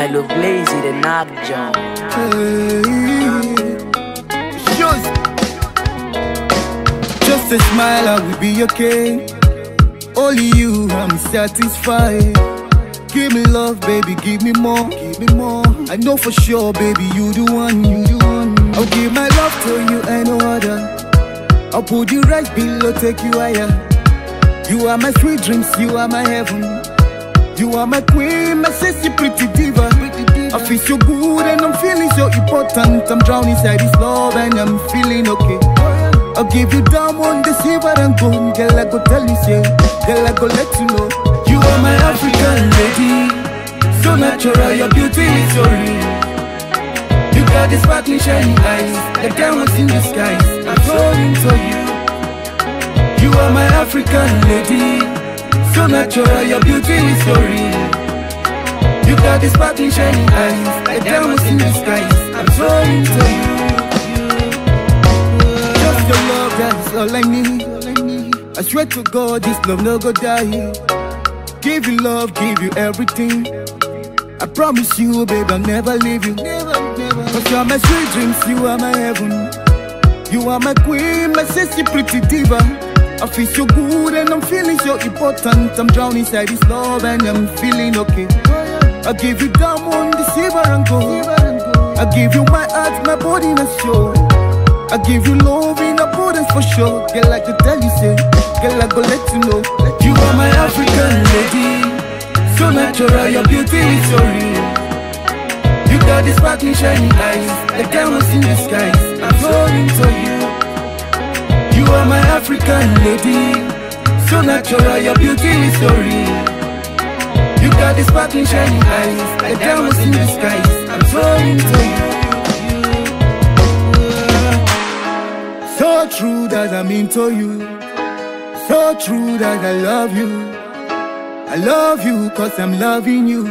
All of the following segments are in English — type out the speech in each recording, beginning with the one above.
I love lazy, the knock John. Just a smile, I will be okay. Only you, I'm satisfied. Give me love, baby, give me more, give me more. I know for sure, baby, you the one, you the one. I'll give my love to you and no other. I'll put you right below, take you higher. You are my sweet dreams, you are my heaven. You are my queen, my sexy pretty diva. I feel so good and I'm feeling so important. I'm drowning inside this love and I'm feeling okay. I'll give you diamond, the silver and gold. Girl, I go tell you, say, girl, I go let you know. You are my African lady, so natural, your beauty is so real. You got this sparkling shiny eyes, like diamonds in the skies. I'm so into you. You are my African lady, so natural, your beauty is so real. You got this sparkling shiny eyes, like diamonds in the skies. I'm so into you. Just your love, that's all I need. I swear to God, this love no go die. Give you love, give you everything. I promise you, babe, I'll never leave you. Cause you are my sweet dreams, you are my heaven. You are my queen, my sexy pretty diva. I feel so good and I'm feeling so important. I'm drowning inside this love and I'm feeling okay. I give you diamond, the silver and gold. I give you my heart, my body and soul. I give you love in abundance for sure. Girl, I can tell you, say, girl, I go let you know. You are my African lady, so natural, your beauty is so real. You got this sparkling shiny eyes, like diamonds in the skies. I'm so into you. You are my African lady, so natural, your beauty is so real. You got this sparkling shiny eyes, like diamonds in the skies. I'm so into you. So true that I'm into you. So true that I love you. I love you cause I'm loving you.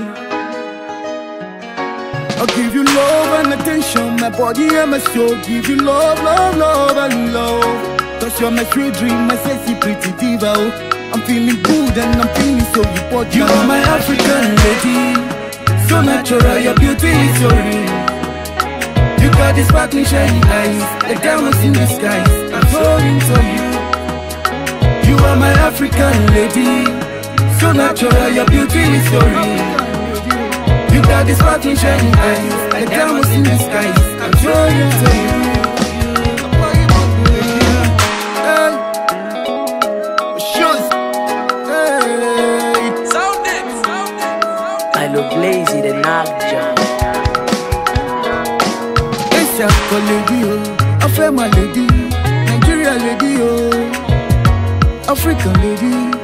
I'll give you love and attention, my body and my soul. Give you love, love, love and love. Cause you're my sweet dream, my sexy pretty diva. I'm feeling good and I'm feeling so important. You are my African lady, so natural, your beauty is so real. You got this sparkling shiny eyes, like diamonds in the skies. I'm so into you. You are my African lady, so natural, your beauty is so real. You got this sparkling shiny eyes, like diamonds in the skies. I'm so into you. I love lazy, the knock John. Africa lady, oh, Afema lady, Nigeria lady, oh, African lady.